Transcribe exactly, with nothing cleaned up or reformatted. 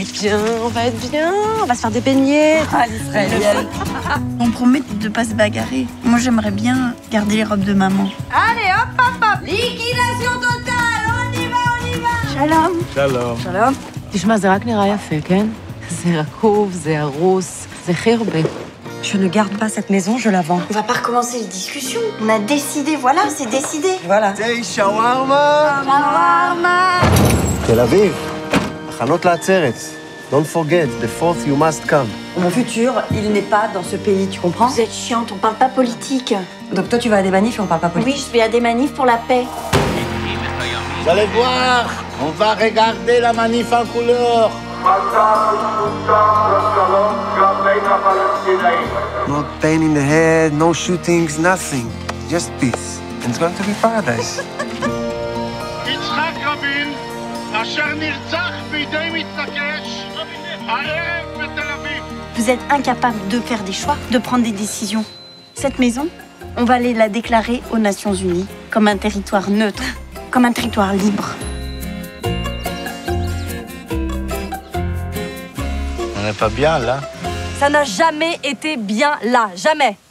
bien, on va être bien, on va se faire des beignets. Ah, l'Israélienne. On promet de pas se bagarrer. Moi, j'aimerais bien garder les robes de maman. Allez, hop, hop, hop. Liquidation totale, on y va, on y va. Shalom. שלום. Shalom. תשמע, זה רק נראה יפה, כן? זה רקוב, זה הרוס, זה חרבה. Je ne garde pas cette maison, je la vends. On va pas recommencer les discussions. On a décidé, voilà, c'est décidé. Voilà. היי, שווארמה! Shawarma. תל אביב, הכנות לעצרת. Don't forget, the fourth you must come. Mon futur, il n'est pas dans ce pays, tu comprends? Vous êtes chiante, on parle pas politique. Donc toi, tu vas à des manifs et on parle pas politique. Oui, je vais à des manifs pour la paix. Vous allez voir, on va regarder la manif en couleur. No pain in the head, no shootings, nothing. Just peace. And it's going to be paradise. יצחק רבין, אשר נרצח בידי מתנקש, הערב בתל אביב. Vous êtes incapable de faire des choix, de prendre des décisions. Cette maison, on va aller la déclarer aux Nations Unies comme un territoire neutre, comme un territoire libre. On n'est pas bien là. Ça n'a jamais été bien là, jamais.